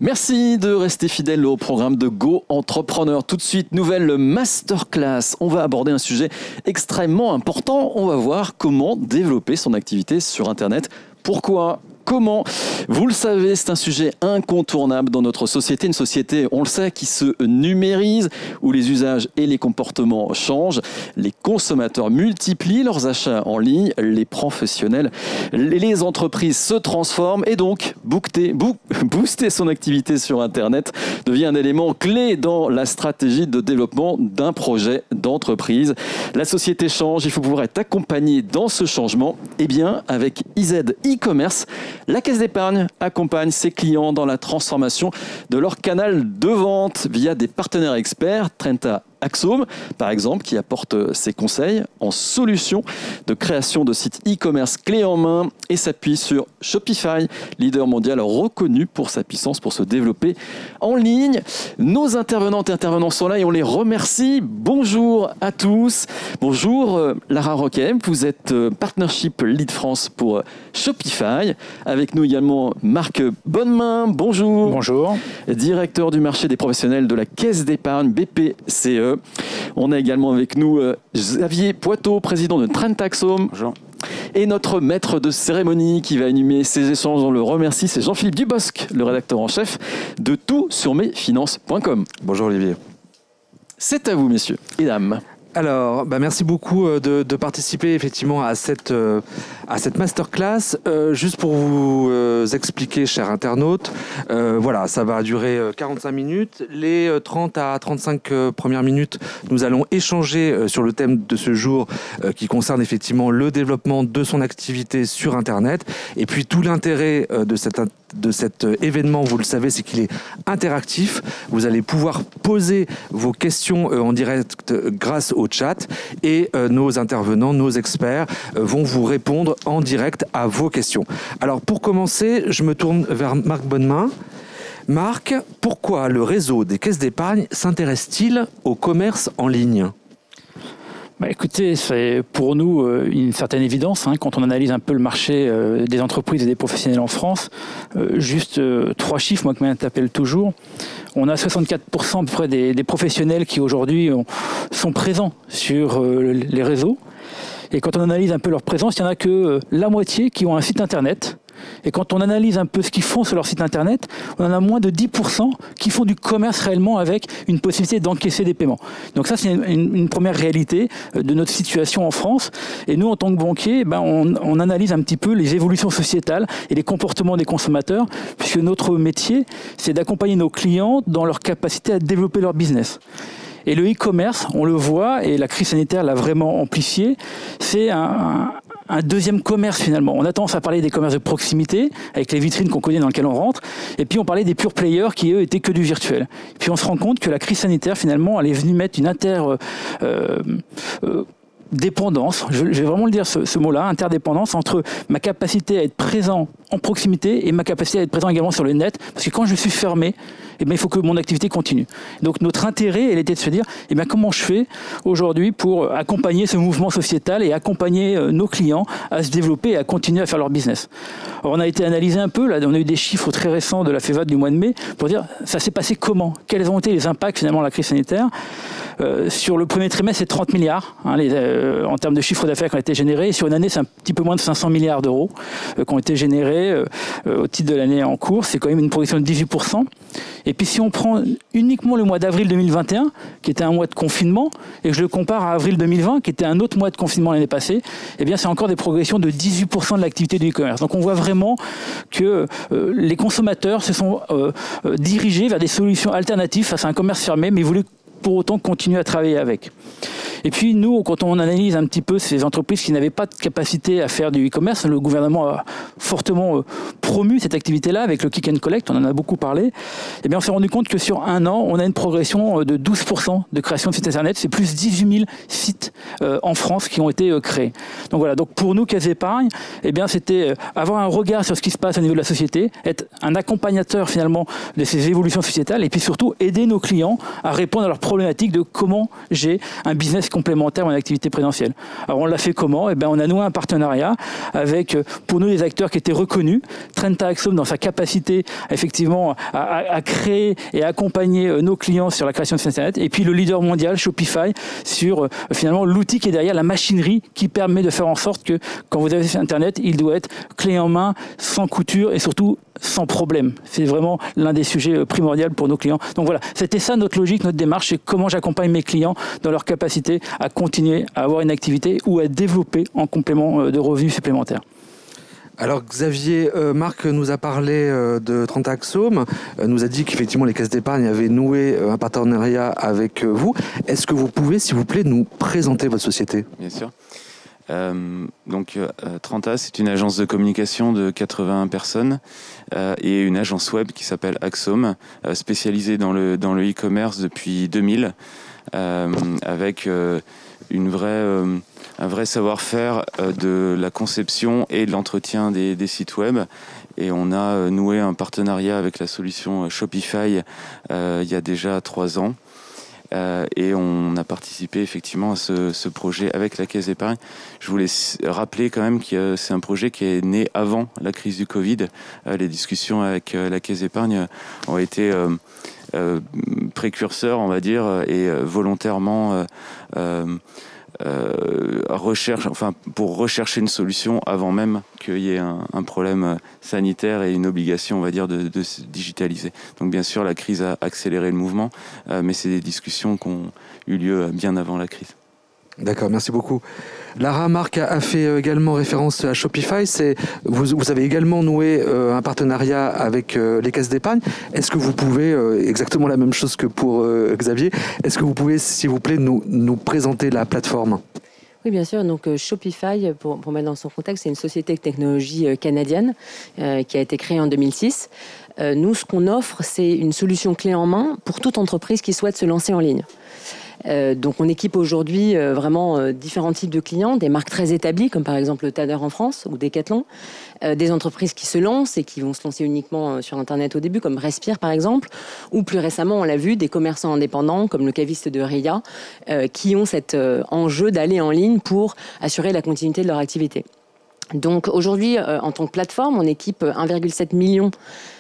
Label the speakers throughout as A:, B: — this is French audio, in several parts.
A: Merci de rester fidèle au programme de Go Entrepreneur. Tout de suite, nouvelle masterclass. On va aborder un sujet extrêmement important. On va voir comment développer son activité sur Internet. Pourquoi ? Comment ? Vous le savez, c'est un sujet incontournable dans notre société. Une société, on le sait, qui se numérise, où les usages et les comportements changent. Les consommateurs multiplient leurs achats en ligne. Les professionnels, les entreprises se transforment. Et donc, booster son activité sur Internet devient un élément clé dans la stratégie de développement d'un projet d'entreprise. La société change, il faut pouvoir être accompagné dans ce changement. Eh bien, avec IZ e-commerce, la Caisse d'épargne accompagne ses clients dans la transformation de leur canal de vente via des partenaires experts. Trenta Axome, par exemple, qui apporte ses conseils en solution de création de sites e-commerce clés en main et s'appuie sur Shopify, leader mondial reconnu pour sa puissance pour se développer en ligne. Nos intervenantes et intervenants sont là et on les remercie. Bonjour à tous. Bonjour Lara Roquet, vous êtes Partnership Lead France pour Shopify. Avec nous également Marc Bonnemain. Bonjour.
B: Bonjour.
A: Directeur du marché des professionnels de la Caisse d'épargne BPCE. On a également avec nous Xavier Poitot, président de Trenta Axome.
C: Bonjour.
A: Et notre maître de cérémonie qui va animer ces échanges, on le remercie, c'est Jean-Philippe Dubosc, le rédacteur en chef de toutsurmesfinances.com.
C: Bonjour Olivier.
A: C'est à vous, messieurs et dames.
B: Alors, merci beaucoup de participer effectivement à cette masterclass. Juste pour vous expliquer, chers internautes, voilà, ça va durer 45 minutes. Les 30 à 35 premières minutes, nous allons échanger sur le thème de ce jour qui concerne effectivement le développement de son activité sur Internet. Et puis tout l'intérêt de cet événement, vous le savez, c'est qu'il est interactif. Vous allez pouvoir poser vos questions en direct grâce au chat et nos intervenants, nos experts vont vous répondre en direct à vos questions. Alors pour commencer, je me tourne vers Marc Bonnemain. Marc, pourquoi le réseau des caisses d'épargne s'intéresse-t-il au commerce en ligne ?
D: Écoutez, c'est pour nous une certaine évidence quand on analyse un peu le marché des entreprises et des professionnels en France. Juste 3 chiffres, moi qui m'interpellent toujours. On a 64% à peu près des professionnels qui aujourd'hui sont présents sur les réseaux. Et quand on analyse un peu leur présence, il n'y en a que la moitié qui ont un site internet. Et quand on analyse un peu ce qu'ils font sur leur site internet, on en a moins de 10% qui font du commerce réellement avec une possibilité d'encaisser des paiements. Donc ça, c'est une première réalité de notre situation en France. Et nous, en tant que banquiers, on analyse un petit peu les évolutions sociétales et les comportements des consommateurs, puisque notre métier, c'est d'accompagner nos clients dans leur capacité à développer leur business. Et le e-commerce, on le voit, et la crise sanitaire l'a vraiment amplifié, c'est un deuxième commerce finalement. On a tendance à parler des commerces de proximité, avec les vitrines qu'on connaît dans lesquelles on rentre, et puis on parlait des pure players qui eux étaient que du virtuel. Et puis on se rend compte que la crise sanitaire finalement, elle est venue mettre une dépendance, je vais vraiment le dire ce mot-là, interdépendance entre ma capacité à être présent en proximité et ma capacité à être présent également sur le net, parce que quand je suis fermé, il faut que mon activité continue. Donc notre intérêt, elle était de se dire, comment je fais aujourd'hui pour accompagner ce mouvement sociétal et accompagner nos clients à se développer et à continuer à faire leur business. Alors, on a été analysé un peu, là, on a eu des chiffres très récents de la FEVAD du mois de mai pour dire, ça s'est passé comment ? Quels ont été les impacts finalement de la crise sanitaire ? Sur le premier trimestre, c'est 30 milliards en termes de chiffre d'affaires qui ont été générés. Et sur une année, c'est un petit peu moins de 500 milliards d'euros qui ont été générés au titre de l'année en cours. C'est quand même une progression de 18%. Et puis si on prend uniquement le mois d'avril 2021, qui était un mois de confinement, et que je le compare à avril 2020, qui était un autre mois de confinement l'année passée, c'est encore des progressions de 18% de l'activité du e-commerce. Donc on voit vraiment que les consommateurs se sont dirigés vers des solutions alternatives face à un commerce fermé, mais ils voulaient pour autant continuer à travailler avec. Et puis nous, quand on analyse un petit peu ces entreprises qui n'avaient pas de capacité à faire du e-commerce, le gouvernement a fortement promu cette activité-là avec le Click and Collect, on en a beaucoup parlé, on s'est rendu compte que sur un an, on a une progression de 12% de création de sites internet, c'est plus 18 000 sites en France qui ont été créés. Donc voilà, donc pour nous, Caisse d'épargne, c'était avoir un regard sur ce qui se passe au niveau de la société, être un accompagnateur finalement de ces évolutions sociétales et puis surtout aider nos clients à répondre à leurs problématiques de comment j'ai un business complémentaire à mon activité présentielle. Alors on l'a fait comment ? On a noué un partenariat avec, pour nous, des acteurs qui étaient reconnus. Trenta Axome, dans sa capacité effectivement à créer et à accompagner nos clients sur la création de sites internet. Et puis le leader mondial, Shopify, sur finalement l'outil qui est derrière, la machinerie qui permet de faire en sorte que quand vous avez fait internet, il doit être clé en main, sans couture et surtout sans problème. C'est vraiment l'un des sujets primordiaux pour nos clients. Donc voilà, c'était ça notre logique, notre démarche, c'est comment j'accompagne mes clients dans leur capacité à continuer à avoir une activité ou à développer en complément de revenus supplémentaires.
B: Alors Xavier, Marc nous a parlé de Trenta Axome, nous a dit qu'effectivement les caisses d'épargne avaient noué un partenariat avec vous. Est-ce que vous pouvez, s'il vous plaît, nous présenter votre société ?
C: Bien sûr. Trenta, c'est une agence de communication de 80 personnes et une agence web qui s'appelle Axome, spécialisée dans le e-commerce depuis 2000, avec un vrai savoir-faire de la conception et de l'entretien des sites web. Et on a noué un partenariat avec la solution Shopify il y a déjà 3 ans. Et on a participé effectivement à ce projet avec la Caisse d'épargne. Je voulais rappeler quand même que c'est un projet qui est né avant la crise du Covid. Les discussions avec la Caisse d'épargne ont été précurseurs, on va dire, et volontairement pour rechercher une solution avant même qu'il y ait un problème sanitaire et une obligation, on va dire, de se digitaliser. Donc bien sûr, la crise a accéléré le mouvement, mais c'est des discussions qui ont eu lieu bien avant la crise.
B: D'accord, merci beaucoup. Lara, Marc a fait également référence à Shopify. Vous avez également noué un partenariat avec les caisses d'épargne. Est-ce que vous pouvez, exactement la même chose que pour Xavier, est-ce que vous pouvez, s'il vous plaît, nous présenter la plateforme ?
E: Oui, bien sûr. Donc Shopify, pour mettre dans son contexte, c'est une société de technologie canadienne qui a été créée en 2006. Nous, ce qu'on offre, c'est une solution clé en main pour toute entreprise qui souhaite se lancer en ligne. Donc on équipe aujourd'hui vraiment différents types de clients, des marques très établies comme par exemple le Tanner en France ou Decathlon, des entreprises qui se lancent et qui vont se lancer uniquement sur Internet au début comme Respire par exemple, ou plus récemment on l'a vu des commerçants indépendants comme le caviste de Ria qui ont cet enjeu d'aller en ligne pour assurer la continuité de leur activité. Donc aujourd'hui en tant que plateforme on équipe 1,7 million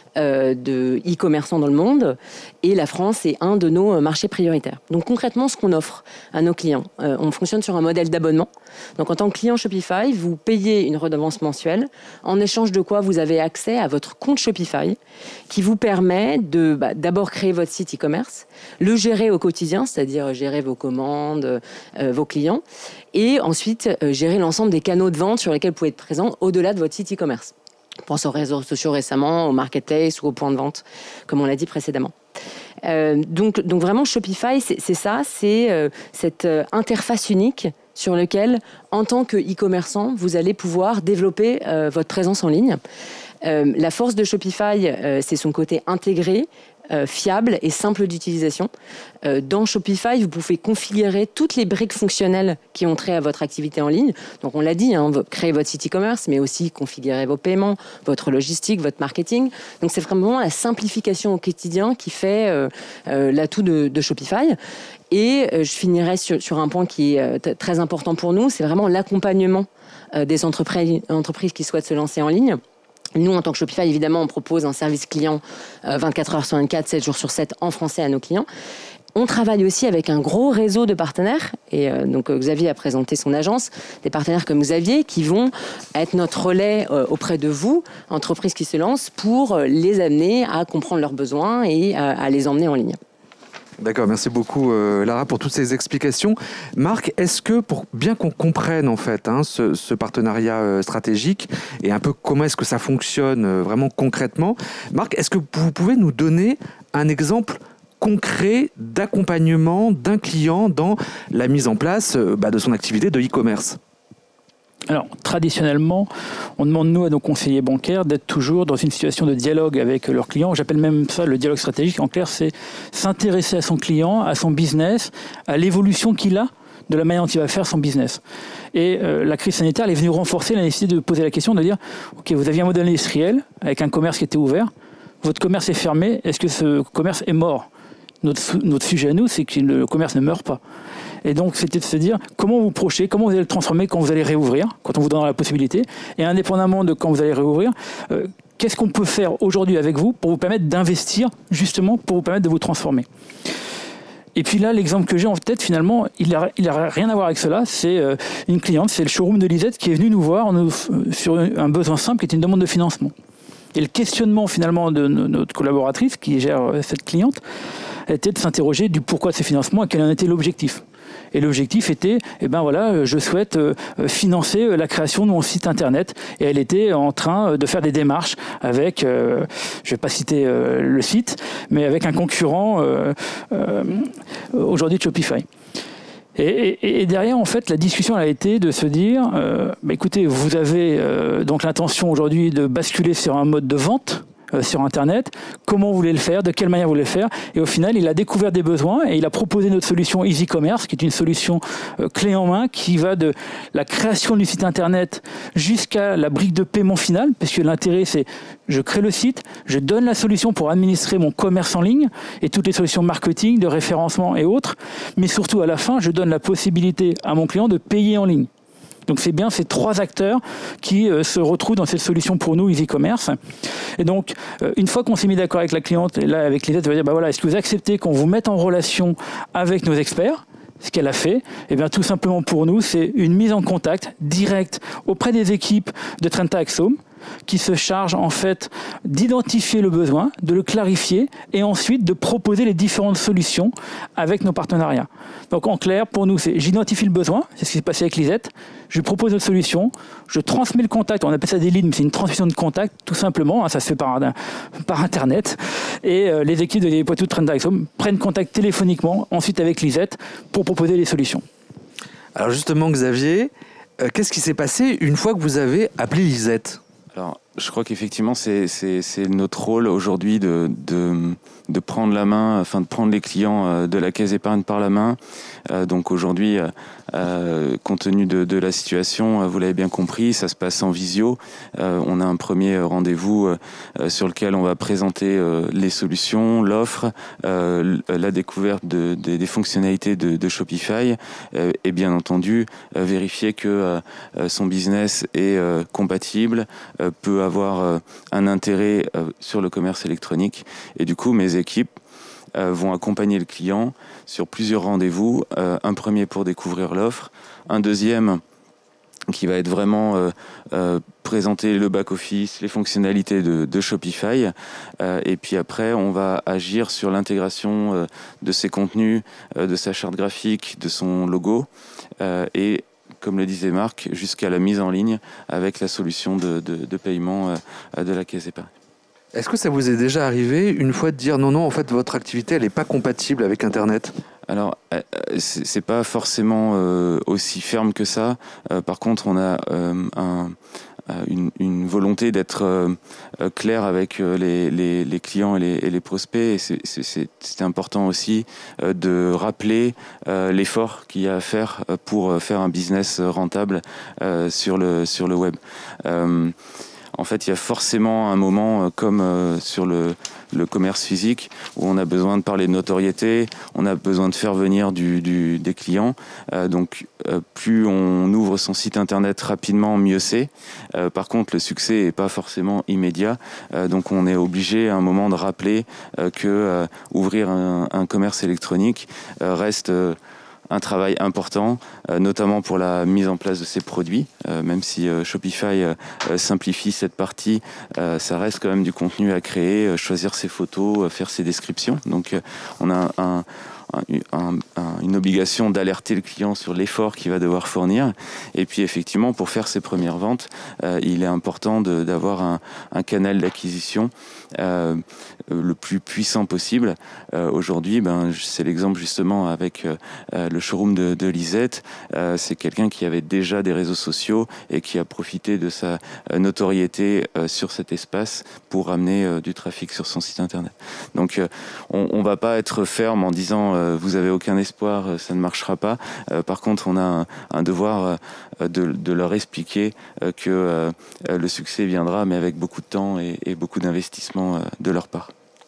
E: de e-commerçants dans le monde et la France est un de nos marchés prioritaires. Donc concrètement, ce qu'on offre à nos clients, on fonctionne sur un modèle d'abonnement. Donc en tant que client Shopify, vous payez une redevance mensuelle en échange de quoi vous avez accès à votre compte Shopify qui vous permet de d'abord créer votre site e-commerce, le gérer au quotidien, c'est-à-dire gérer vos commandes, vos clients et ensuite gérer l'ensemble des canaux de vente sur lesquels vous pouvez être présent au-delà de votre site e-commerce. On pense aux réseaux sociaux récemment, au marketplace ou au point de vente, comme on l'a dit précédemment. Donc vraiment, Shopify, c'est ça, c'est cette interface unique sur laquelle, en tant que e-commerçant, vous allez pouvoir développer votre présence en ligne. La force de Shopify, c'est son côté intégré, fiable et simple d'utilisation. Dans Shopify, vous pouvez configurer toutes les briques fonctionnelles qui ont trait à votre activité en ligne. Donc on l'a dit, créer votre site e-commerce, mais aussi configurer vos paiements, votre logistique, votre marketing. Donc c'est vraiment la simplification au quotidien qui fait l'atout de Shopify. Et je finirai sur un point qui est très important pour nous, c'est vraiment l'accompagnement des entreprises qui souhaitent se lancer en ligne. Nous, en tant que Shopify, évidemment, on propose un service client 24 heures sur 24, 7 jours sur 7 en français à nos clients. On travaille aussi avec un gros réseau de partenaires. Et donc, Xavier a présenté son agence. Des partenaires comme Xavier qui vont être notre relais auprès de vous, entreprises qui se lancent, pour les amener à comprendre leurs besoins et à les emmener en ligne.
B: D'accord, merci beaucoup Lara pour toutes ces explications. Marc, est-ce que pour bien qu'on comprenne en fait ce partenariat stratégique et un peu comment est-ce que ça fonctionne vraiment concrètement, Marc, est-ce que vous pouvez nous donner un exemple concret d'accompagnement d'un client dans la mise en place de son activité de e-commerce ?
D: Alors, traditionnellement, on demande, nous, à nos conseillers bancaires d'être toujours dans une situation de dialogue avec leurs clients. J'appelle même ça le dialogue stratégique. En clair, c'est s'intéresser à son client, à son business, à l'évolution qu'il a, de la manière dont il va faire son business. Et la crise sanitaire, elle est venue renforcer la nécessité de poser la question, de dire, OK, vous aviez un modèle industriel avec un commerce qui était ouvert, votre commerce est fermé, est-ce que ce commerce est mort ? Notre sujet à nous, c'est que le commerce ne meurt pas. Et donc, c'était de se dire comment vous projetez, comment vous allez le transformer quand vous allez réouvrir, quand on vous donnera la possibilité. Et indépendamment de quand vous allez réouvrir, qu'est-ce qu'on peut faire aujourd'hui avec vous pour vous permettre d'investir, justement, pour vous permettre de vous transformer. Et puis là, l'exemple que j'ai en tête, finalement, il n'a rien à voir avec cela. C'est une cliente, c'est le showroom de Lisette qui est venu nous voir sur un besoin simple qui est une demande de financement. Et le questionnement, finalement, de notre collaboratrice qui gère cette cliente était de s'interroger du pourquoi de ces financements et quel en était l'objectif. Et l'objectif était, je souhaite financer la création de mon site internet. Et elle était en train de faire des démarches avec, je ne vais pas citer le site, mais avec un concurrent aujourd'hui de Shopify. Et derrière, en fait, la discussion elle a été de se dire, écoutez, vous avez donc l'intention aujourd'hui de basculer sur un mode de vente sur Internet, comment vous voulez le faire, de quelle manière vous voulez le faire. Et au final, il a découvert des besoins et il a proposé notre solution Easy Commerce, qui est une solution clé en main, qui va de la création du site Internet jusqu'à la brique de paiement finale, parce que l'intérêt, c'est je crée le site, je donne la solution pour administrer mon commerce en ligne et toutes les solutions marketing, de référencement et autres, mais surtout à la fin, je donne la possibilité à mon client de payer en ligne. Donc c'est bien ces trois acteurs qui se retrouvent dans cette solution pour nous, Easy Commerce. Et donc, une fois qu'on s'est mis d'accord avec la cliente, et là avec Lisette, on va dire, est-ce que vous acceptez qu'on vous mette en relation avec nos experts ? Ce qu'elle a fait, tout simplement pour nous, c'est une mise en contact directe auprès des équipes de Trenta Axome, qui se charge en fait d'identifier le besoin, de le clarifier et ensuite de proposer les différentes solutions avec nos partenariats. Donc en clair, pour nous, c'est j'identifie le besoin, c'est ce qui s'est passé avec Lisette, je propose une solution, je transmets le contact, on appelle ça des leads, mais c'est une transmission de contact tout simplement, ça se fait par Internet, et les équipes de Poitou de Trenta Axome prennent contact téléphoniquement, ensuite avec Lisette, pour proposer les solutions.
B: Alors justement, Xavier, qu'est-ce qui s'est passé une fois que vous avez appelé Lisette ?
C: Alors, je crois qu'effectivement, c'est notre rôle aujourd'hui de prendre la main, de prendre les clients de la Caisse d'épargne par la main. Donc aujourd'hui, compte tenu de la situation, vous l'avez bien compris, ça se passe en visio. On a un premier rendez-vous sur lequel on va présenter les solutions, l'offre, la découverte des fonctionnalités de Shopify et bien entendu vérifier que son business est compatible, peut avoir un intérêt sur le commerce électronique. Et du coup, mes équipes vont accompagner le client sur plusieurs rendez-vous. Un premier pour découvrir l'offre, un deuxième qui va être vraiment présenter le back-office, les fonctionnalités de Shopify. Et puis après, on va agir sur l'intégration de ses contenus, de sa charte graphique, de son logo. Et comme le disait Marc, jusqu'à la mise en ligne avec la solution de paiement de la Caisse d'épargne.
B: Est-ce que ça vous est déjà arrivé une fois de dire non, en fait, votre activité, elle n'est pas compatible avec Internet ?
C: Alors, c'est pas forcément aussi ferme que ça. Par contre, on a une volonté d'être clair avec les clients et les prospects. Et c'est important aussi de rappeler l'effort qu'il y a à faire pour faire un business rentable sur le web. En fait, il y a forcément un moment comme sur le commerce physique où on a besoin de parler de notoriété, on a besoin de faire venir des clients. Donc, plus on ouvre son site internet rapidement, mieux c'est. Par contre, le succès n'est pas forcément immédiat. Donc, on est obligé à un moment de rappeler que ouvrir un commerce électronique reste un travail important, notamment pour la mise en place de ces produits. Même si Shopify simplifie cette partie, ça reste quand même du contenu à créer, choisir ses photos, faire ses descriptions. Donc on a une obligation d'alerter le client sur l'effort qu'il va devoir fournir. Et puis effectivement, pour faire ses premières ventes, il est important d'avoir un canal d'acquisition le plus puissant possible. Aujourd'hui, c'est l'exemple justement avec le showroom de Lisette. C'est quelqu'un qui avait déjà des réseaux sociaux et qui a profité de sa notoriété sur cet espace pour amener du trafic sur son site internet. Donc on va pas être ferme en disant vous avez aucun espoir, ça ne marchera pas. Par contre, on a un devoir de leur expliquer que le succès viendra, mais avec beaucoup de temps et beaucoup d'investissement de leur part.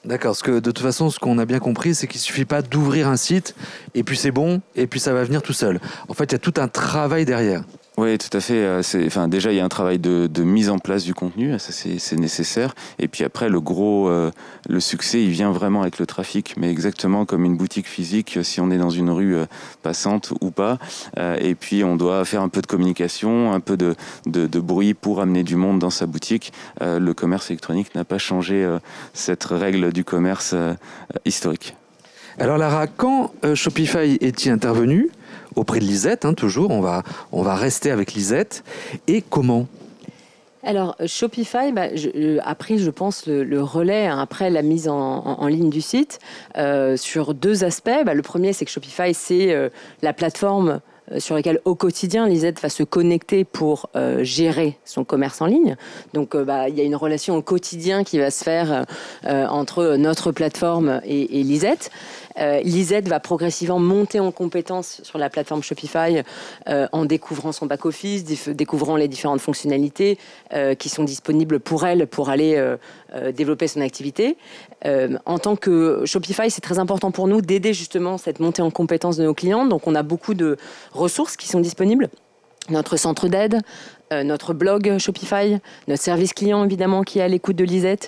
B: D'accord, parce que de toute façon, ce qu'on a bien compris, c'est qu'il ne suffit pas d'ouvrir un site et puis c'est bon, et puis ça va venir tout seul. En fait, il y a tout un travail derrière.
C: Oui, tout à fait. Déjà, il y a un travail de mise en place du contenu, ça c'est nécessaire. Et puis après, le succès, il vient vraiment avec le trafic, mais exactement comme une boutique physique, si on est dans une rue passante ou pas. Et puis, on doit faire un peu de communication, un peu de bruit pour amener du monde dans sa boutique. Le commerce électronique n'a pas changé cette règle du commerce historique.
B: Alors Lara, quand Shopify est-il intervenu auprès de Lisette, toujours, on va rester avec Lisette, et comment ?
E: Alors, Shopify a pris, je pense, le relais après la mise en ligne du site sur deux aspects. Le premier, c'est que Shopify, c'est la plateforme sur laquelle, au quotidien, Lisette va se connecter pour gérer son commerce en ligne. Donc, il y a une relation au quotidien qui va se faire entre notre plateforme et Lisette. Lisette va progressivement monter en compétence sur la plateforme Shopify en découvrant son back-office, découvrant les différentes fonctionnalités qui sont disponibles pour elle pour aller développer son activité. En tant que Shopify, c'est très important pour nous d'aider justement cette montée en compétence de nos clients. Donc, on a beaucoup de ressources qui sont disponibles. Notre centre d'aide, notre blog Shopify, notre service client évidemment qui est à l'écoute de Lisette,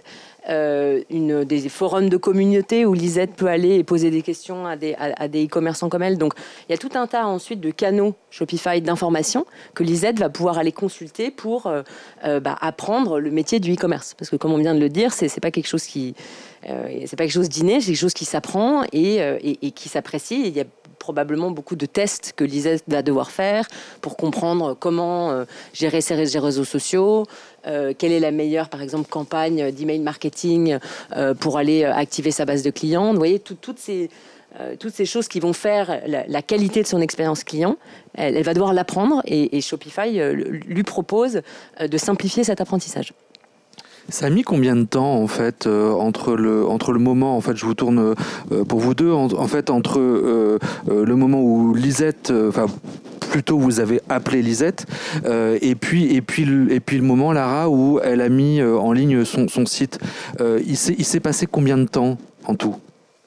E: des forums de communauté où Lisette peut aller et poser des questions à des e-commerçants comme elle. Donc, il y a tout un tas ensuite de canaux Shopify d'information que Lisette va pouvoir aller consulter pour apprendre le métier du e-commerce. Parce que comme on vient de le dire, c'est pas quelque chose c'est pas quelque chose d'inné, c'est quelque chose qui s'apprend et qui s'apprécie. Il y a probablement beaucoup de tests que Lisette va devoir faire pour comprendre comment gérer ses réseaux sociaux, quelle est la meilleure, par exemple, campagne d'email marketing pour aller activer sa base de clients. Vous voyez, toutes ces choses qui vont faire la qualité de son expérience client, elle va devoir l'apprendre et Shopify lui propose de simplifier cet apprentissage.
B: Ça a mis combien de temps en fait entre le moment, en fait je vous tourne pour vous deux, entre le moment où Lisette, plutôt vous avez appelé Lisette, et puis le moment, Lara, où elle a mis en ligne son site. Il s'est passé combien de temps en tout ?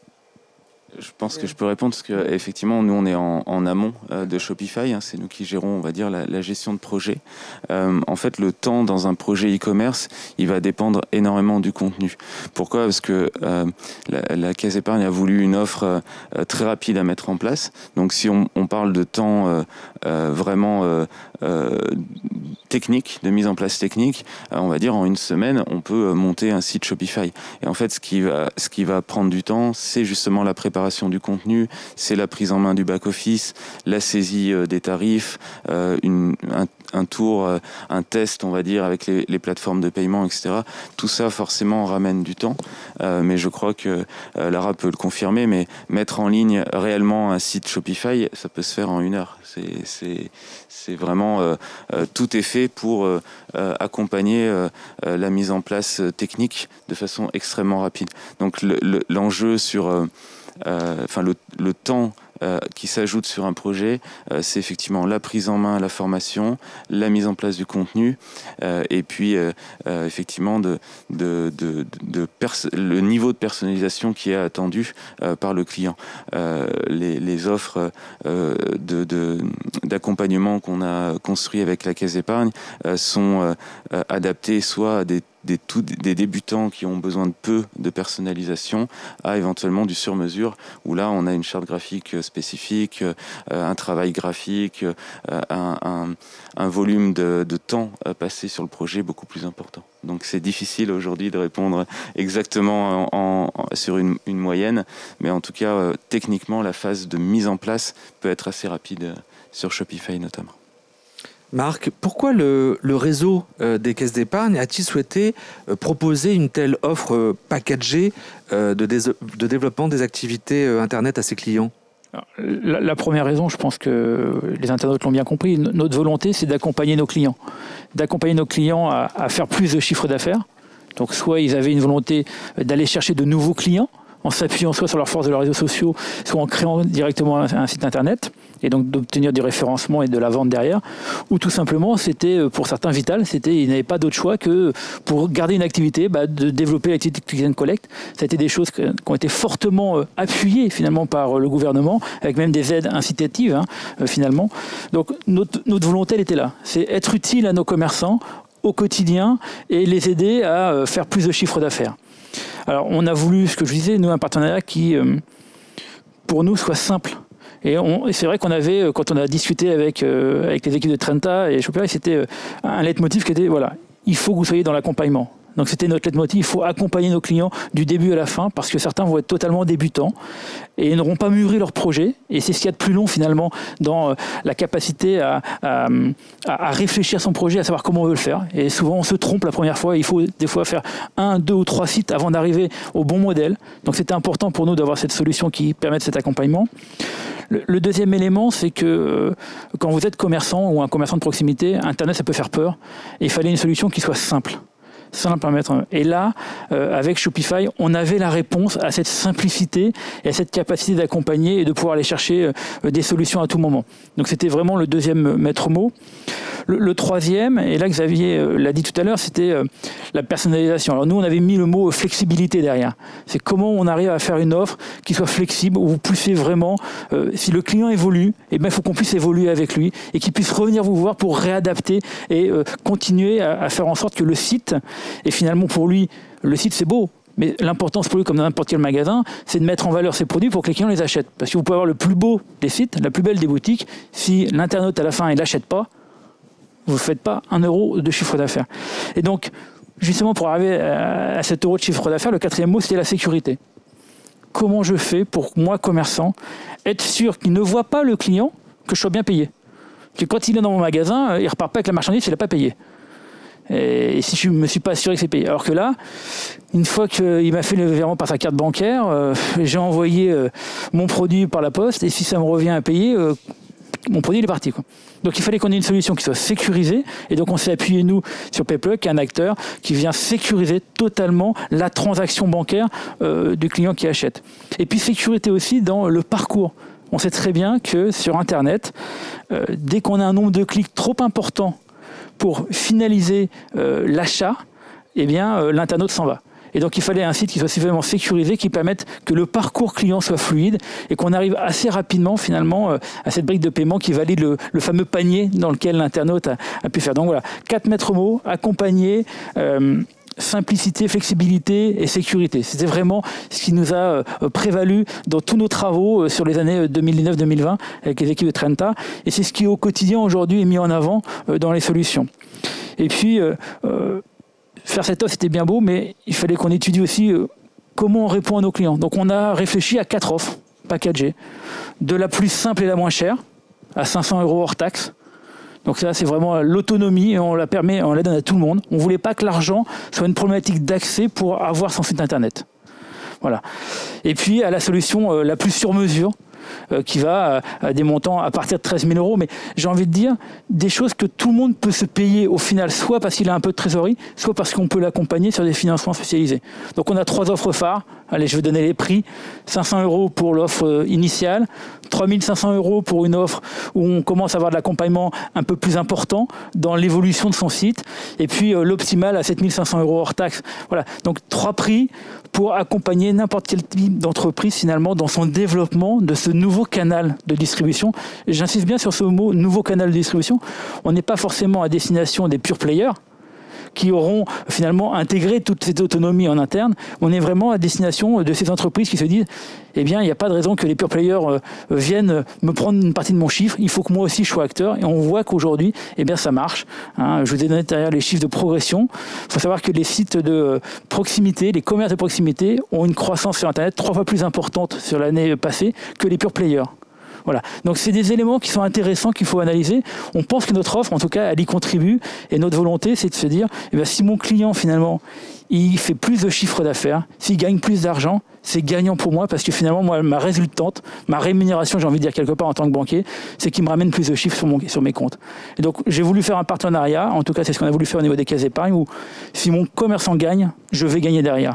C: Je pense que je peux répondre parce qu'effectivement, nous, on est en amont de Shopify. C'est nous qui gérons, on va dire, la gestion de projet. En fait, le temps dans un projet e-commerce, il va dépendre énormément du contenu. Pourquoi ? Parce que la Caisse d'épargne a voulu une offre très rapide à mettre en place. Donc, si on parle de temps vraiment technique, de mise en place technique, on va dire en une semaine, on peut monter un site Shopify. Et en fait, ce qui va prendre du temps, c'est justement la préparation du contenu, c'est la prise en main du back-office, la saisie des tarifs, un tour, un test, on va dire, avec les plateformes de paiement, etc. Tout ça, forcément, ramène du temps. Mais je crois que Lara peut le confirmer, mais mettre en ligne réellement un site Shopify, ça peut se faire en 1 heure. C'est vraiment... tout est fait pour accompagner la mise en place technique de façon extrêmement rapide. Donc l'enjeu sur... le temps qui s'ajoute sur un projet, c'est effectivement la prise en main, la formation, la mise en place du contenu, et puis effectivement le niveau de personnalisation qui est attendu par le client. Les offres d'accompagnement qu'on a construit avec la Caisse d'épargne sont adaptées soit à des débutants qui ont besoin de peu de personnalisation à éventuellement du sur-mesure où là on a une charte graphique spécifique, un travail graphique, un volume de temps passé sur le projet beaucoup plus important. Donc c'est difficile aujourd'hui de répondre exactement sur une moyenne, mais en tout cas techniquement la phase de mise en place peut être assez rapide sur Shopify notamment.
B: Marc, pourquoi le réseau des caisses d'épargne a-t-il souhaité proposer une telle offre packagée de développement des activités Internet à ses clients ?
D: La première raison, je pense que les internautes l'ont bien compris, notre volonté, c'est d'accompagner nos clients. D'accompagner nos clients à faire plus de chiffre d'affaires. Donc soit ils avaient une volonté d'aller chercher de nouveaux clients en s'appuyant soit sur leur force de leurs réseaux sociaux, soit en créant directement un site internet, et donc d'obtenir du référencement et de la vente derrière, ou tout simplement, c'était pour certains vital, ils n'avaient pas d'autre choix que pour garder une activité, de développer l'activité click and collect. Ça a été des choses qui ont été fortement appuyées finalement par le gouvernement, avec même des aides incitatives finalement. Donc notre volonté, elle était là, c'est être utile à nos commerçants au quotidien et les aider à faire plus de chiffre d'affaires. Alors on a voulu, ce que je disais, nous un partenariat qui, pour nous, soit simple. Et c'est vrai qu'on avait, quand on a discuté avec les équipes de Trenta et Shopify, c'était un leitmotiv qui était, voilà, il faut que vous soyez dans l'accompagnement. Donc c'était notre leitmotiv, il faut accompagner nos clients du début à la fin, parce que certains vont être totalement débutants et n'auront pas mûri leur projet. Et c'est ce qu'il y a de plus long finalement dans la capacité à réfléchir son projet, à savoir comment on veut le faire. Et souvent on se trompe la première fois, il faut des fois faire 1, 2 ou 3 sites avant d'arriver au bon modèle. Donc c'était important pour nous d'avoir cette solution qui permette cet accompagnement. Le deuxième élément, c'est que quand vous êtes commerçant ou un commerçant de proximité, Internet, ça peut faire peur. Et il fallait une solution qui soit simple. Et là, avec Shopify, on avait la réponse à cette simplicité et à cette capacité d'accompagner et de pouvoir aller chercher des solutions à tout moment. Donc c'était vraiment le deuxième maître mot. Le troisième, et là Xavier l'a dit tout à l'heure, c'était la personnalisation. Alors nous, on avait mis le mot flexibilité derrière. C'est comment on arrive à faire une offre qui soit flexible, où vous puissiez vraiment, si le client évolue, il faut qu'on puisse évoluer avec lui et qu'il puisse revenir vous voir pour réadapter et continuer à faire en sorte que le site, et finalement pour lui, le site c'est beau, mais l'importance pour lui, comme dans n'importe quel magasin, c'est de mettre en valeur ses produits pour que les clients les achètent. Parce que vous pouvez avoir le plus beau des sites, la plus belle des boutiques, si l'internaute à la fin il l'achète pas, vous ne faites pas 1 euro de chiffre d'affaires. Et donc, justement, pour arriver à 7 euros de chiffre d'affaires, le quatrième mot, c'était la sécurité. Comment je fais pour, moi, commerçant, être sûr qu'il ne voit pas le client que je sois bien payé? Que quand il est dans mon magasin, il ne repart pas avec la marchandise s'il n'a pas payé. Et si je ne me suis pas assuré que c'est payé. Alors que là, une fois qu'il m'a fait le virement par sa carte bancaire, j'ai envoyé mon produit par la poste, et si ça me revient à payer, mon produit il est parti, quoi. Donc il fallait qu'on ait une solution qui soit sécurisée, et donc on s'est appuyé nous sur PayPlug, qui est un acteur qui vient sécuriser totalement la transaction bancaire du client qui achète. Et puis sécurité aussi dans le parcours. On sait très bien que sur Internet, dès qu'on a un nombre de clics trop important pour finaliser l'achat, eh bien l'internaute s'en va. Et donc il fallait un site qui soit suffisamment sécurisé, qui permette que le parcours client soit fluide et qu'on arrive assez rapidement finalement à cette brique de paiement qui valide le fameux panier dans lequel l'internaute a pu faire. Donc voilà, 4 maîtres mots: accompagner, simplicité, flexibilité et sécurité. C'était vraiment ce qui nous a prévalu dans tous nos travaux sur les années 2019-2020 avec les équipes de Trenta, et c'est ce qui au quotidien aujourd'hui est mis en avant dans les solutions. Et puis faire cette offre, c'était bien beau, mais il fallait qu'on étudie aussi comment on répond à nos clients. Donc on a réfléchi à 4 offres packagées, de la plus simple et la moins chère, à 500 € hors taxe. Donc ça, c'est vraiment l'autonomie, et on la donne à tout le monde. On ne voulait pas que l'argent soit une problématique d'accès pour avoir son site internet. Voilà. Et puis à la solution la plus sur mesure, qui va à des montants à partir de 13 000 €, mais j'ai envie de dire des choses que tout le monde peut se payer au final, soit parce qu'il a un peu de trésorerie, soit parce qu'on peut l'accompagner sur des financements spécialisés. Donc on a 3 offres phares. Allez, je vais donner les prix. 500 € pour l'offre initiale, 3 500 € pour une offre où on commence à avoir de l'accompagnement un peu plus important dans l'évolution de son site, et puis l'optimal à 7 500 € hors taxe. Voilà, donc 3 prix pour accompagner n'importe quel type d'entreprise finalement dans son développement de ce nouveau canal de distribution. Et j'insiste bien sur ce mot, nouveau canal de distribution. On n'est pas forcément à destination des pure players qui auront finalement intégré toute cette autonomie en interne. On est vraiment à destination de ces entreprises qui se disent eh bien, il n'y a pas de raison que les pure players viennent me prendre une partie de mon chiffre, il faut que moi aussi je sois acteur. Et on voit qu'aujourd'hui, eh bien, ça marche. Hein, je vous ai donné derrière les chiffres de progression. Il faut savoir que les sites de proximité, les commerces de proximité ont une croissance sur Internet 3 fois plus importante sur l'année passée que les pure players. Voilà. Donc c'est des éléments qui sont intéressants qu'il faut analyser. On pense que notre offre, en tout cas, elle y contribue. Et notre volonté, c'est de se dire, eh bien, si mon client, finalement, il fait plus de chiffre d'affaires, s'il gagne plus d'argent, c'est gagnant pour moi, parce que finalement, moi, ma résultante, ma rémunération, j'ai envie de dire quelque part en tant que banquier, c'est qu'il me ramène plus de chiffres sur mes comptes. Et donc, j'ai voulu faire un partenariat, en tout cas, c'est ce qu'on a voulu faire au niveau des caisses d'épargne, où si mon commerçant gagne, je vais gagner derrière.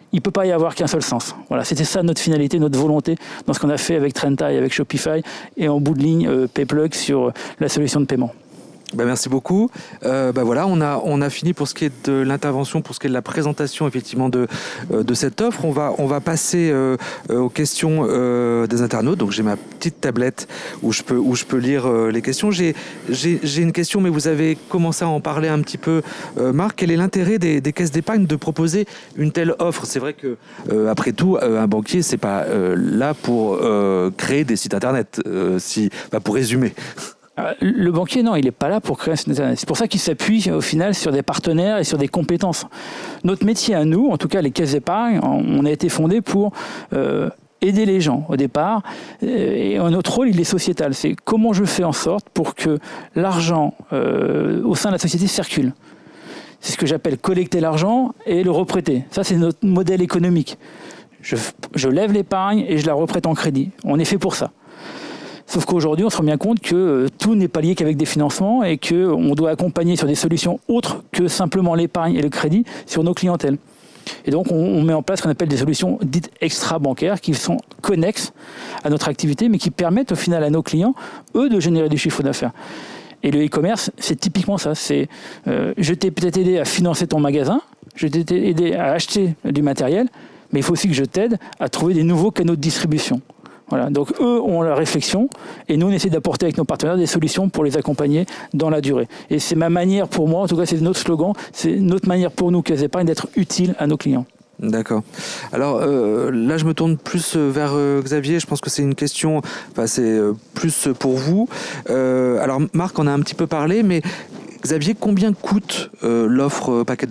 D: il ne peut pas y avoir qu'un seul sens. Voilà, c'était ça notre finalité, notre volonté dans ce qu'on a fait avec Trenta et avec Shopify et en bout de ligne Payplug sur la solution de paiement.
B: Merci beaucoup. Voilà, on a fini pour ce qui est de l'intervention, pour ce qui est de la présentation effectivement de cette offre. On va passer aux questions des internautes. Donc j'ai ma petite tablette où je peux lire les questions. J'ai une question, mais vous avez commencé à en parler un petit peu, Marc. Quel est l'intérêt des caisses d'épargne de proposer une telle offre? C'est vrai que après tout, un banquier c'est pas là pour créer des sites internet, pour résumer.
D: Le banquier, non, il n'est pas là pour créer un site internet. C'est pour ça qu'il s'appuie au final sur des partenaires et sur des compétences. Notre métier à nous, en tout cas les caisses d'épargne, on a été fondé pour aider les gens au départ. Et notre rôle, il est sociétal. C'est comment je fais en sorte pour que l'argent au sein de la société circule. C'est ce que j'appelle collecter l'argent et le reprêter. Ça, c'est notre modèle économique. Je lève l'épargne et je la reprête en crédit. On est fait pour ça. Sauf qu'aujourd'hui, on se rend bien compte que tout n'est pas lié qu'avec des financements et qu'on doit accompagner sur des solutions autres que simplement l'épargne et le crédit sur nos clientèles. Et donc, on met en place ce qu'on appelle des solutions dites extra-bancaires qui sont connexes à notre activité, mais qui permettent au final à nos clients, eux, de générer du chiffre d'affaires. Et le e-commerce, c'est typiquement ça. C'est je t'ai peut-être aidé à financer ton magasin, je t'ai aidé à acheter du matériel, mais il faut aussi que je t'aide à trouver des nouveaux canaux de distribution. Voilà, donc eux ont la réflexion et nous on essaie d'apporter avec nos partenaires des solutions pour les accompagner dans la durée. Et c'est ma manière pour moi, en tout cas c'est notre slogan, c'est notre manière pour nous, Caisse d'épargne, d'être utile à nos clients.
B: D'accord. Alors là, je me tourne plus vers Xavier. Je pense que c'est une question, c'est plus pour vous. Alors Marc en a un petit peu parlé, mais Xavier, combien coûte l'offre packagée ?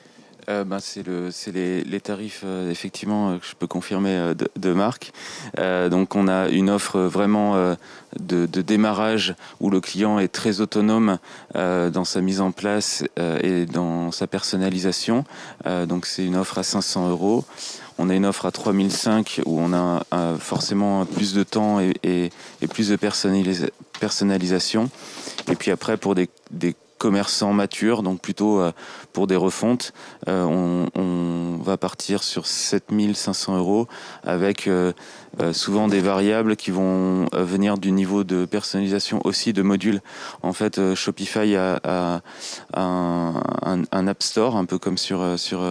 C: C'est les tarifs effectivement que je peux confirmer de Marc. Donc on a une offre vraiment de démarrage où le client est très autonome dans sa mise en place et dans sa personnalisation. Donc c'est une offre à 500 €. On a une offre à 3005 où on a forcément plus de temps et plus de personnalisation. Et puis après pour des commerçants matures, donc plutôt pour des refontes, on va partir sur 7500 € avec souvent des variables qui vont venir du niveau de personnalisation aussi de modules. En fait, Shopify a un App Store, un peu comme sur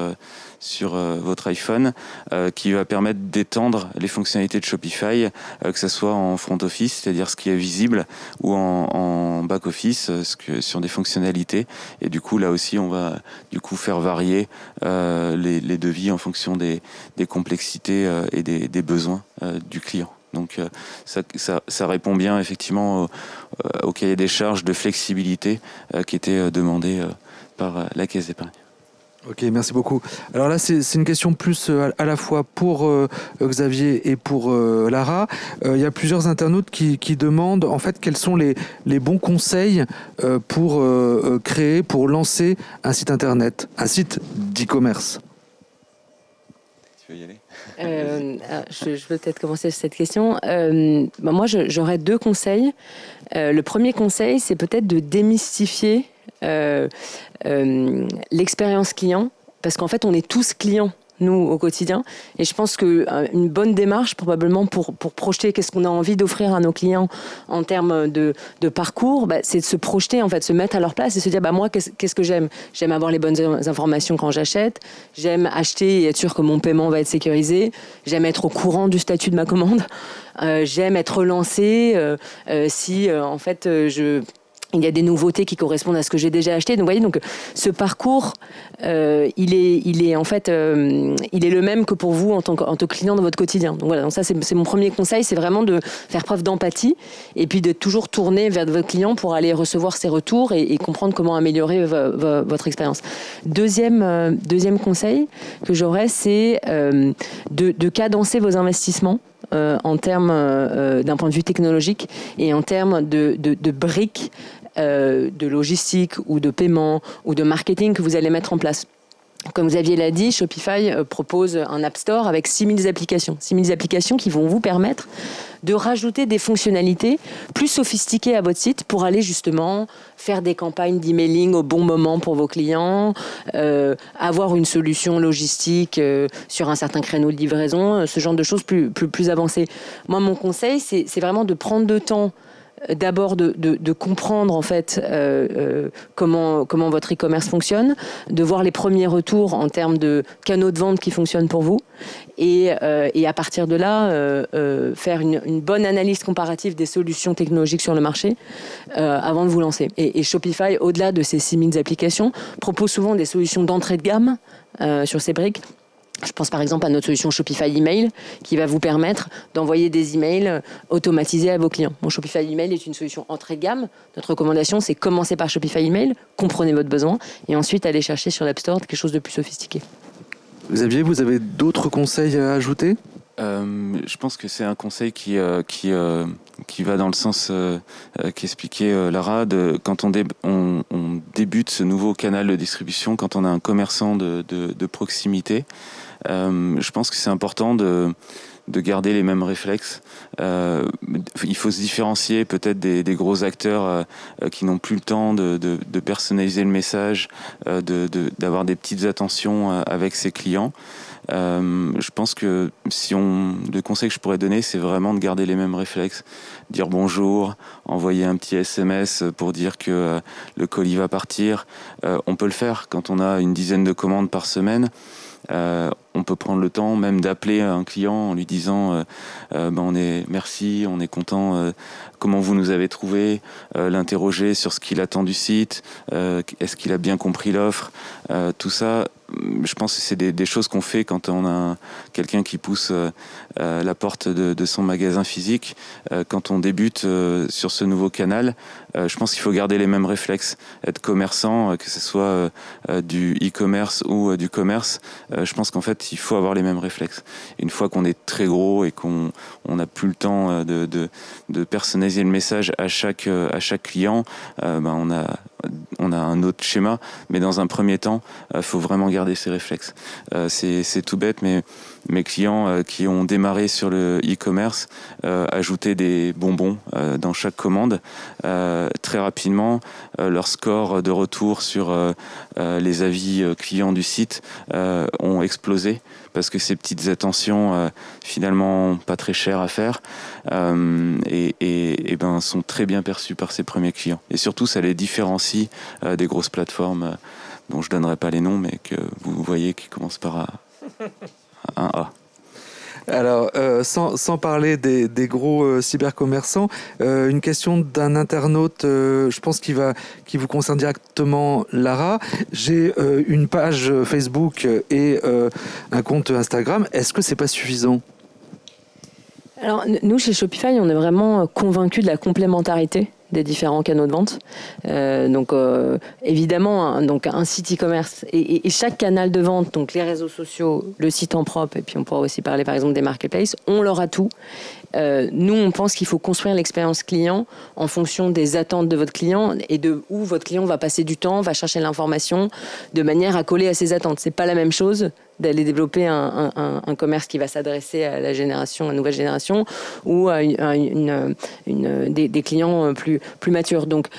C: votre iPhone, qui va permettre d'étendre les fonctionnalités de Shopify, que ce soit en front office, c'est-à-dire ce qui est visible, ou en back office, sur des fonctionnalités. Et du coup, là aussi, on va faire varier les devis en fonction des complexités et des besoins du client. Donc ça répond bien effectivement au cahier des charges de flexibilité qui était demandé par la Caisse d'épargne.
B: Ok, merci beaucoup. Alors là, c'est une question plus à la fois pour Xavier et pour Lara. Il y a plusieurs internautes qui demandent en fait quels sont les bons conseils pour créer, pour lancer un site internet, un site d'e-commerce.
C: Tu veux y aller ?
E: Je peux peut-être commencer sur cette question. Moi, j'aurais deux conseils. Le premier conseil, c'est peut-être de démystifier l'expérience client, parce qu'en fait on est tous clients nous au quotidien, et je pense qu'une bonne démarche probablement pour projeter qu'est-ce qu'on a envie d'offrir à nos clients en termes de parcours, c'est de se projeter, en fait, se mettre à leur place et se dire moi qu'est-ce que j'aime avoir les bonnes informations quand j'achète, j'aime acheter et être sûr que mon paiement va être sécurisé, j'aime être au courant du statut de ma commande, j'aime être relancé si en fait il y a des nouveautés qui correspondent à ce que j'ai déjà acheté. Donc, vous voyez, ce parcours, il est en fait, il est le même que pour vous en tant que client dans votre quotidien. Donc voilà, donc ça c'est mon premier conseil, c'est vraiment de faire preuve d'empathie et puis de toujours tourner vers votre client pour aller recevoir ses retours et comprendre comment améliorer votre expérience. Deuxième conseil que j'aurais, c'est de cadencer vos investissements. En termes d'un point de vue technologique et en termes de briques de logistique ou de paiement ou de marketing que vous allez mettre en place. Comme Xavier l'a dit, Shopify propose un App Store avec 6000 applications. 6000 applications qui vont vous permettre de rajouter des fonctionnalités plus sophistiquées à votre site pour aller justement faire des campagnes d'emailing au bon moment pour vos clients, avoir une solution logistique sur un certain créneau de livraison, ce genre de choses plus avancées. Moi, mon conseil, c'est vraiment de prendre le temps d'abord de comprendre en fait comment votre e-commerce fonctionne, de voir les premiers retours en termes de canaux de vente qui fonctionnent pour vous et à partir de là faire une bonne analyse comparative des solutions technologiques sur le marché avant de vous lancer. Et Shopify, au-delà de ces 6000 applications, propose souvent des solutions d'entrée de gamme sur ces briques. Je pense par exemple à notre solution Shopify Email qui va vous permettre d'envoyer des emails automatisés à vos clients. Mon Shopify Email est une solution entrée de gamme. Notre recommandation, c'est commencer par Shopify Email, comprenez votre besoin et ensuite aller chercher sur l'App Store quelque chose de plus sophistiqué.
B: Xavier, vous avez d'autres conseils à ajouter ?
C: Je pense que c'est un conseil qui va dans le sens qu'expliquait Lara. Quand on débute ce nouveau canal de distribution, quand on a un commerçant de proximité, je pense que c'est important de garder les mêmes réflexes. Il faut se différencier peut-être des gros acteurs qui n'ont plus le temps de personnaliser le message, d'avoir des petites attentions avec ses clients. Je pense que le conseil que je pourrais donner, c'est vraiment de garder les mêmes réflexes. Dire bonjour, envoyer un petit SMS pour dire que le colis va partir. On peut le faire quand on a une dizaine de commandes par semaine. On peut prendre le temps même d'appeler un client en lui disant merci, on est content, comment vous nous avez trouvé, l'interroger sur ce qu'il attend du site, est-ce qu'il a bien compris l'offre, tout ça. Je pense que c'est des choses qu'on fait quand on a quelqu'un qui pousse la porte de son magasin physique. Quand on débute sur ce nouveau canal, je pense qu'il faut garder les mêmes réflexes. Être commerçant, que ce soit du e-commerce ou du commerce, je pense qu'en fait, il faut avoir les mêmes réflexes. Une fois qu'on est très gros et qu'on n'a plus le temps de personnaliser le message à chaque client, on a un autre schéma, mais dans un premier temps, il faut vraiment garder ces réflexes. C'est tout bête, mais mes clients qui ont démarré sur le e-commerce ajoutaient des bonbons dans chaque commande. Très rapidement, leur score de retour sur les avis clients du site ont explosé parce que ces petites attentions, finalement pas très chères à faire, sont très bien perçues par ces premiers clients. Et surtout, ça les différencie des grosses plateformes dont je ne donnerai pas les noms, mais que vous voyez qui commencent par un A.
B: Alors, sans parler des gros cybercommerçants, une question d'un internaute, je pense qui vous concerne directement, Lara. J'ai une page Facebook et un compte Instagram. Est-ce que c'est pas suffisant ?
E: Alors, nous, chez Shopify, on est vraiment convaincus de la complémentarité des différents canaux de vente. Évidemment, un site e-commerce et chaque canal de vente, donc les réseaux sociaux, le site en propre, et puis on pourra aussi parler par exemple des marketplaces, ont leur atout. Nous, on pense qu'il faut construire l'expérience client en fonction des attentes de votre client et de où votre client va passer du temps, va chercher l'information, de manière à coller à ses attentes. C'est pas la même chose d'aller développer un commerce qui va s'adresser à la nouvelle génération ou à des clients plus matures. Donc,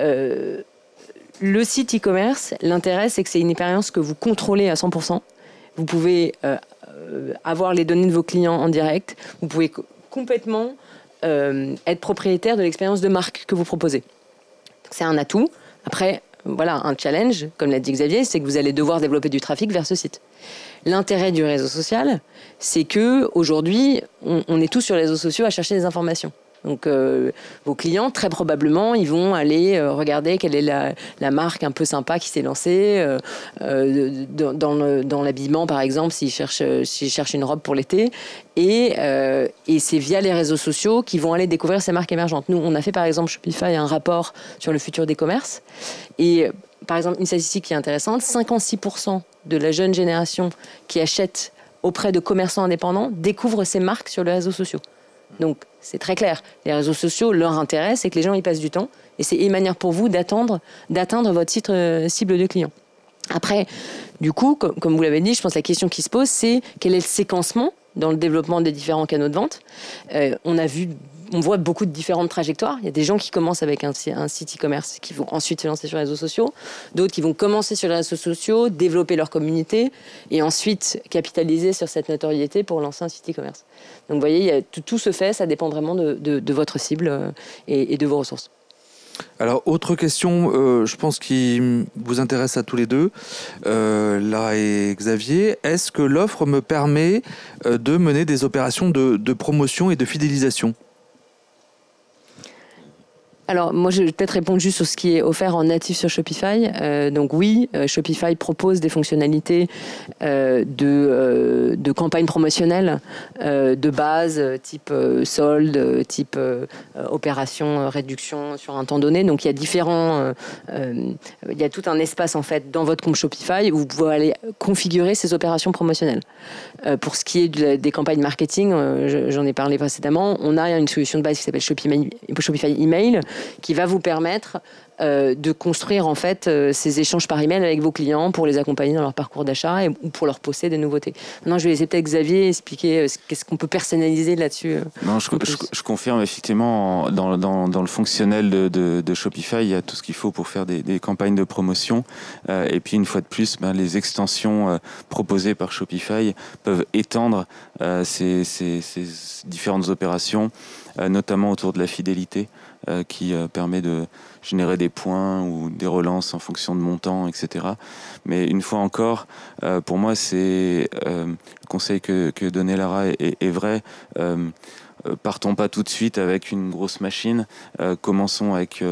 E: le site e-commerce, l'intérêt, c'est que c'est une expérience que vous contrôlez à 100%. Vous pouvez avoir les données de vos clients en direct. Vous pouvez complètement être propriétaire de l'expérience de marque que vous proposez. C'est un atout. Après, voilà, un challenge, comme l'a dit Xavier, c'est que vous allez devoir développer du trafic vers ce site. L'intérêt du réseau social, c'est que aujourd'hui, on est tous sur les réseaux sociaux à chercher des informations. Donc, vos clients, très probablement, ils vont aller regarder quelle est la marque un peu sympa qui s'est lancée dans l'habillement, par exemple, s'ils cherchent une robe pour l'été. Et c'est via les réseaux sociaux qu'ils vont aller découvrir ces marques émergentes. Nous, on a fait, par exemple, Shopify, un rapport sur le futur des commerces. Et, par exemple, une statistique qui est intéressante, 56% de la jeune génération qui achète auprès de commerçants indépendants découvre ces marques sur les réseaux sociaux. Donc, c'est très clair. Les réseaux sociaux, leur intérêt, c'est que les gens y passent du temps. Et c'est une manière pour vous d'atteindre votre cible de clients. Après, du coup, comme vous l'avez dit, je pense que la question qui se pose, c'est quel est le séquencement dans le développement des différents canaux de vente. On voit beaucoup de différentes trajectoires. Il y a des gens qui commencent avec un site e-commerce, qui vont ensuite se lancer sur les réseaux sociaux, d'autres qui vont commencer sur les réseaux sociaux, développer leur communauté et ensuite capitaliser sur cette notoriété pour lancer un site e-commerce. Donc vous voyez, tout se fait, ça dépend vraiment de votre cible et de vos ressources.
B: Alors, autre question, je pense qui vous intéresse à tous les deux, Lara et Xavier. Est-ce que l'offre me permet de mener des opérations de promotion et de fidélisation ?
E: Alors, moi, je vais peut-être répondre juste sur ce qui est offert en natif sur Shopify. Donc oui, Shopify propose des fonctionnalités de campagne promotionnelle de base, type solde, type opération, réduction sur un temps donné. Donc il y a il y a tout un espace en fait dans votre compte Shopify où vous pouvez aller configurer ces opérations promotionnelles. Pour ce qui est des campagnes marketing, j'en ai parlé précédemment, on a une solution de base qui s'appelle Shopify Email, qui va vous permettre de construire en fait ces échanges par email avec vos clients pour les accompagner dans leur parcours d'achat ou pour leur poster des nouveautés. Maintenant, je vais laisser peut-être Xavier expliquer qu'est-ce qu'on peut personnaliser là-dessus.
C: Non, je confirme effectivement dans le fonctionnel de Shopify, il y a tout ce qu'il faut pour faire des campagnes de promotion. Et puis une fois de plus, les extensions proposées par Shopify peuvent étendre ces différentes opérations, notamment autour de la fidélité, qui permet de générer des points ou des relances en fonction de montant, etc. Mais une fois encore, pour moi, le conseil que donnait Lara est vrai. Partons pas tout de suite avec une grosse machine. Commençons avec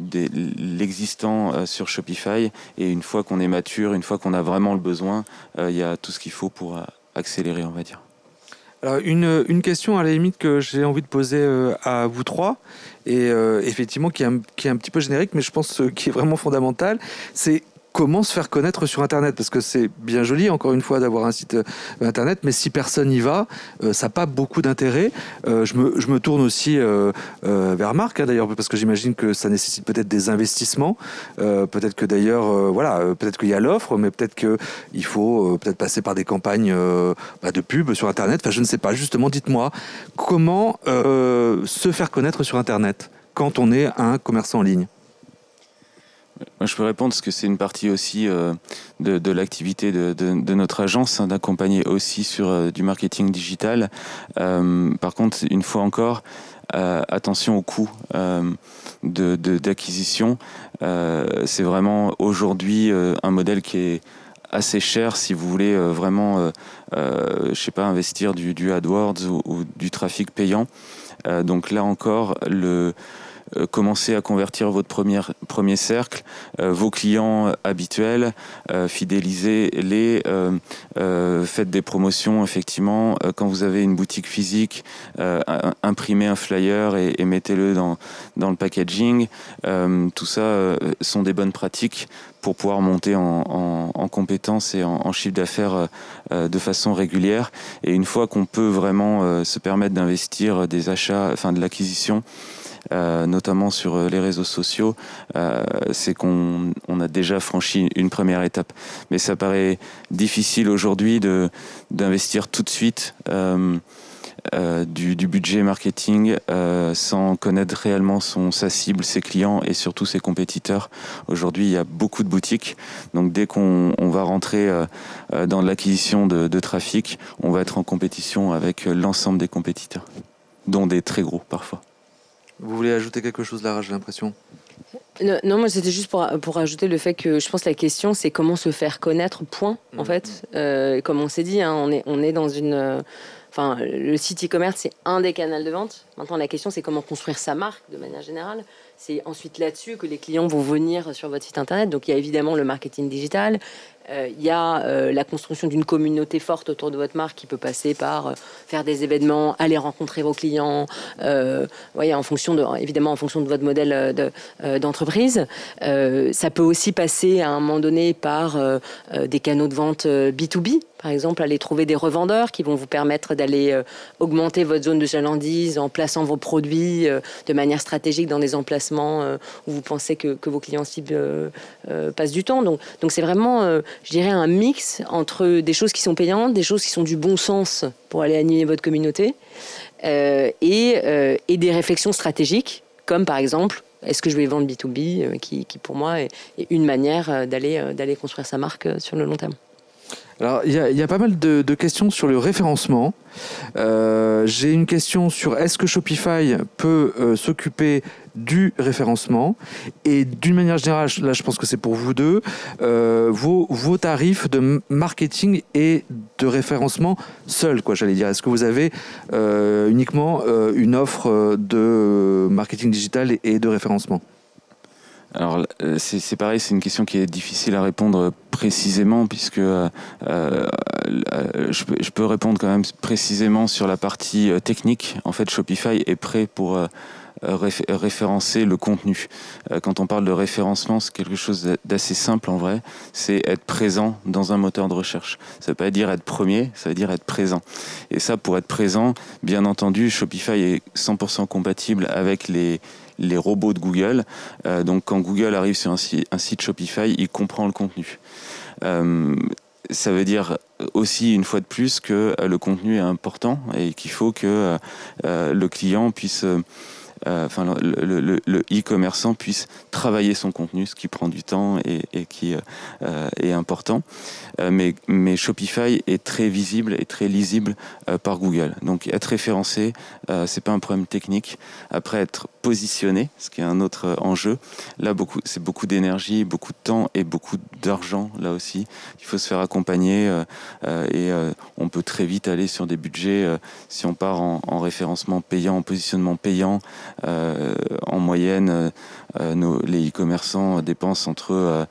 C: l'existant sur Shopify. Et une fois qu'on est mature, une fois qu'on a vraiment le besoin, il y a tout ce qu'il faut pour accélérer, on va dire.
B: Alors une question à la limite que j'ai envie de poser à vous trois, et effectivement qui est un petit peu générique, mais je pense qui est vraiment fondamental, c'est comment se faire connaître sur Internet, parce que c'est bien joli, encore une fois, d'avoir un site Internet, mais si personne n'y va, ça n'a pas beaucoup d'intérêt. Je me tourne aussi vers Marc, d'ailleurs, parce que j'imagine que ça nécessite peut-être des investissements. Peut-être que d'ailleurs, peut-être qu'il y a l'offre, mais peut-être qu'il faut peut-être passer par des campagnes de pub sur Internet. Enfin, je ne sais pas. Justement, dites-moi, comment se faire connaître sur Internet quand on est un commerçant en ligne ?
C: Moi, je peux répondre parce que c'est une partie aussi de l'activité de notre agence, d'accompagner aussi sur du marketing digital. Par contre, une fois encore, attention au coût d'acquisition. C'est vraiment aujourd'hui un modèle qui est assez cher si vous voulez vraiment, investir du AdWords ou du trafic payant. Donc là encore, commencez à convertir votre premier cercle, vos clients habituels, fidélisez-les, faites des promotions effectivement. Quand vous avez une boutique physique, imprimez un flyer et mettez-le dans le packaging. Tout ça sont des bonnes pratiques pour pouvoir monter en compétences et en chiffre d'affaires de façon régulière. Et une fois qu'on peut vraiment se permettre d'investir des achats, de l'acquisition, notamment sur les réseaux sociaux, c'est qu'on a déjà franchi une première étape. Mais ça paraît difficile aujourd'hui d'investir tout de suite du budget marketing sans connaître réellement sa cible, ses clients et surtout ses compétiteurs. Aujourd'hui, il y a beaucoup de boutiques. Donc dès qu'on va rentrer dans l'acquisition de trafic, on va être en compétition avec l'ensemble des compétiteurs, dont des très gros parfois.
B: Vous voulez ajouter quelque chose, Lara, j'ai l'impression ?
E: Non, moi c'était juste pour ajouter le fait que je pense que la question c'est comment se faire connaître, point, en fait. Comme on s'est dit, on est dans une... le site e-commerce, c'est un des canaux de vente. Maintenant, la question, c'est comment construire sa marque de manière générale. C'est ensuite là-dessus que les clients vont venir sur votre site Internet. Donc, il y a évidemment le marketing digital. Il y a la construction d'une communauté forte autour de votre marque qui peut passer par faire des événements, aller rencontrer vos clients, évidemment en fonction de votre modèle d'entreprise. Ça peut aussi passer à un moment donné par des canaux de vente B2B, Par exemple, aller trouver des revendeurs qui vont vous permettre d'aller augmenter votre zone de chalandise en plaçant vos produits de manière stratégique dans des emplacements où vous pensez que vos clients cibles passent du temps. Donc c'est vraiment, je dirais, un mix entre des choses qui sont payantes, des choses qui sont du bon sens pour aller animer votre communauté et des réflexions stratégiques, comme par exemple, est-ce que je vais vendre B2B, qui pour moi est une manière d'aller construire sa marque sur le long terme.
B: Alors, il y a pas mal de questions sur le référencement. J'ai une question sur est-ce que Shopify peut s'occuper du référencement, et d'une manière générale, là je pense que c'est pour vous deux, vos tarifs de marketing et de référencement seuls, quoi, j'allais dire. Est-ce que vous avez uniquement une offre de marketing digital et de référencement ?
C: Alors c'est pareil, c'est une question qui est difficile à répondre précisément, puisque je peux répondre quand même précisément sur la partie technique. En fait, Shopify est prêt pour référencer le contenu. Quand on parle de référencement, c'est quelque chose d'assez simple en vrai, c'est être présent dans un moteur de recherche. Ça ne veut pas dire être premier, ça veut dire être présent. Et ça, pour être présent, bien entendu, Shopify est 100% compatible avec les robots de Google. Donc quand Google arrive sur un site Shopify, il comprend le contenu. Ça veut dire aussi, une fois de plus, que le contenu est important et qu'il faut que le client puisse... le e-commerçant puisse travailler son contenu, ce qui prend du temps et qui est important. Mais Shopify est très visible et très lisible par Google. Donc être référencé, c'est pas un problème technique. Après, être positionné, ce qui est un autre enjeu, là c'est beaucoup d'énergie, beaucoup de temps et beaucoup d'argent là aussi. Il faut se faire accompagner et on peut très vite aller sur des budgets si on part en référencement payant, en positionnement payant. En moyenne, les e-commerçants dépensent entre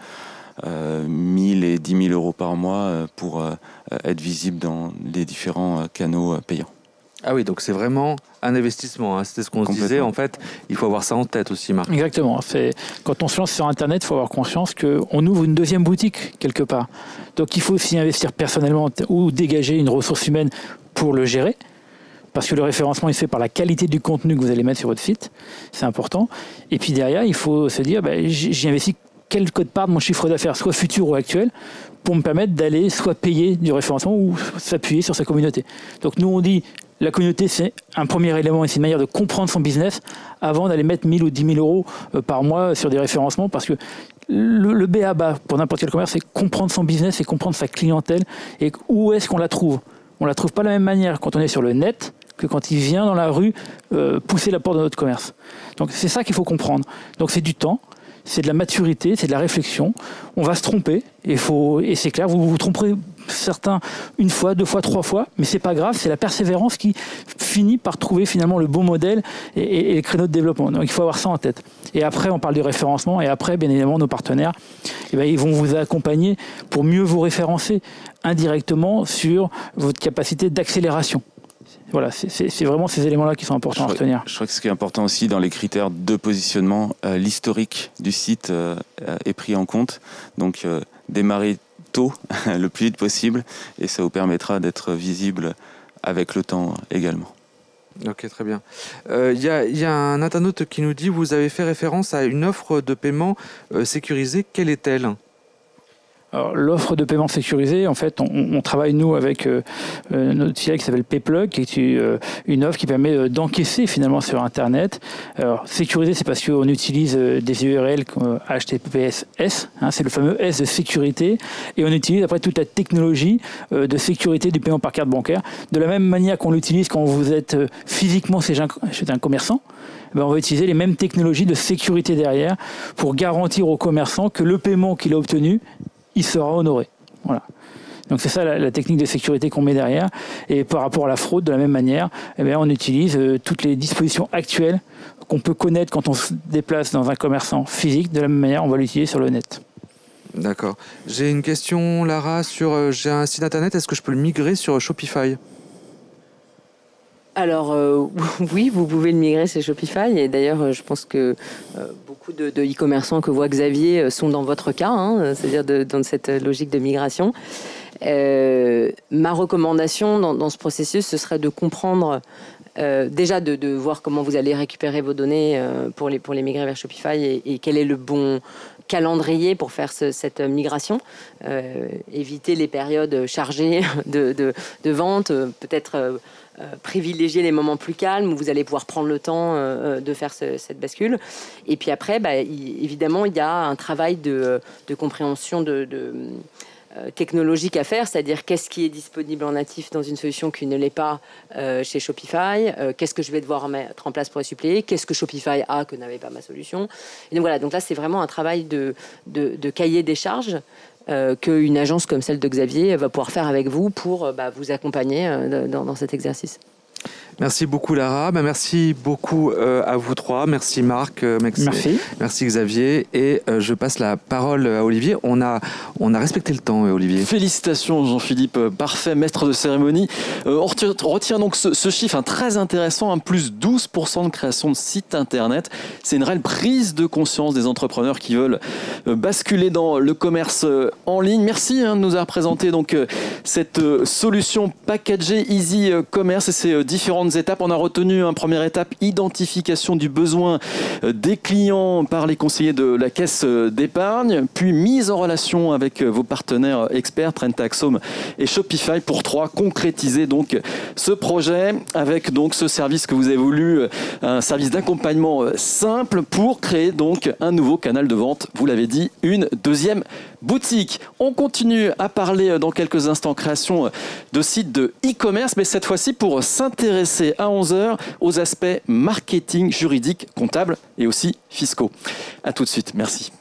C: 1000 et 10 000 euros par mois pour être visibles dans les différents canaux payants.
B: Ah oui, donc c'est vraiment un investissement, hein. C'était ce qu'on se disait. En fait, il faut avoir ça en tête aussi, Marc.
D: Exactement. Quand on se lance sur Internet, il faut avoir conscience qu'on ouvre une deuxième boutique quelque part. Donc il faut aussi investir personnellement ou dégager une ressource humaine pour le gérer. Parce que le référencement est fait par la qualité du contenu que vous allez mettre sur votre site. C'est important. Et puis derrière, il faut se dire, j'ai investi quel code-part de mon chiffre d'affaires, soit futur ou actuel, pour me permettre d'aller soit payer du référencement ou s'appuyer sur sa communauté. Donc nous, on dit, la communauté, c'est un premier élément et c'est une manière de comprendre son business avant d'aller mettre 1000 ou 10 000 euros par mois sur des référencements, parce que le B.A.-ba pour n'importe quel commerce, c'est comprendre son business et comprendre sa clientèle et où est-ce qu'on la trouve. On ne la trouve pas de la même manière quand on est sur le net que quand il vient dans la rue pousser la porte de notre commerce. Donc c'est ça qu'il faut comprendre. Donc c'est du temps, c'est de la maturité, c'est de la réflexion. On va se tromper et c'est clair, vous vous tromperez certains une fois, deux fois, trois fois, mais c'est pas grave, c'est la persévérance qui finit par trouver finalement le bon modèle et le créneau de développement. Donc il faut avoir ça en tête. Et après, on parle du référencement et après, bien évidemment, nos partenaires, ils vont vous accompagner pour mieux vous référencer indirectement sur votre capacité d'accélération. Voilà, c'est vraiment ces éléments-là qui sont importants à retenir.
C: Je crois que ce qui est important aussi dans les critères de positionnement, l'historique du site est pris en compte. Donc démarrer tôt, le plus vite possible, et ça vous permettra d'être visible avec le temps également.
B: Ok, très bien. Il y a un internaute qui nous dit, vous avez fait référence à une offre de paiement sécurisée. Quelle est-elle ?
D: Alors, l'offre de paiement sécurisé, en fait, on travaille, nous, avec notre filiale qui s'appelle Payplug, qui est une offre qui permet d'encaisser, finalement, sur Internet. Alors, sécurisé, c'est parce qu'on utilise des URL comme HTTPS, c'est le fameux S de sécurité, et on utilise, après, toute la technologie de sécurité du paiement par carte bancaire, de la même manière qu'on l'utilise quand vous êtes physiquement chez un commerçant. On va utiliser les mêmes technologies de sécurité derrière pour garantir au commerçant que le paiement qu'il a obtenu, il sera honoré. Voilà. Donc c'est ça la technique de sécurité qu'on met derrière. Et par rapport à la fraude, de la même manière, on utilise toutes les dispositions actuelles qu'on peut connaître quand on se déplace dans un commerçant physique. De la même manière, on va l'utiliser sur le net.
B: D'accord. J'ai une question, Lara, sur j'ai un site internet, est-ce que je peux le migrer sur Shopify ?
E: Alors oui, vous pouvez le migrer sur Shopify, et d'ailleurs je pense que beaucoup de e-commerçants que voit Xavier sont dans votre cas, c'est-à-dire dans cette logique de migration. Ma recommandation dans ce processus, ce serait de comprendre déjà de voir comment vous allez récupérer vos données pour les migrer vers Shopify et quel est le bon calendrier pour faire cette migration. Éviter les périodes chargées de vente, peut-être privilégier les moments plus calmes où vous allez pouvoir prendre le temps de faire cette bascule. Et puis après, évidemment, il y a un travail de compréhension technologique à faire, c'est-à-dire qu'est-ce qui est disponible en natif dans une solution qui ne l'est pas chez Shopify, qu'est-ce que je vais devoir mettre en place pour les suppléer, qu'est-ce que Shopify a que n'avait pas ma solution. Et donc voilà, donc là c'est vraiment un travail de cahier des charges qu'une agence comme celle de Xavier va pouvoir faire avec vous pour vous accompagner dans cet exercice.
B: Merci beaucoup Lara, merci beaucoup à vous trois, merci Marc, merci Xavier et je passe la parole à Olivier. On a respecté le temps Olivier.
A: Félicitations Jean-Philippe, parfait maître de cérémonie. On retient donc ce chiffre très intéressant, plus 12% de création de sites internet. C'est une réelle prise de conscience des entrepreneurs qui veulent basculer dans le commerce en ligne. Merci de nous avoir présenté donc cette solution packagée Easy Commerce et ses différentes étapes. On a retenu une première étape, identification du besoin des clients par les conseillers de la caisse d'épargne, puis mise en relation avec vos partenaires experts, Trentaxome et Shopify pour 3, concrétiser donc ce projet avec donc ce service que vous avez voulu, un service d'accompagnement simple pour créer donc un nouveau canal de vente, vous l'avez dit, une deuxième boutique. On continue à parler dans quelques instants création de sites de e-commerce, mais cette fois-ci pour s'intéresser à 11h aux aspects marketing, juridique, comptable et aussi fiscaux. À tout de suite, merci.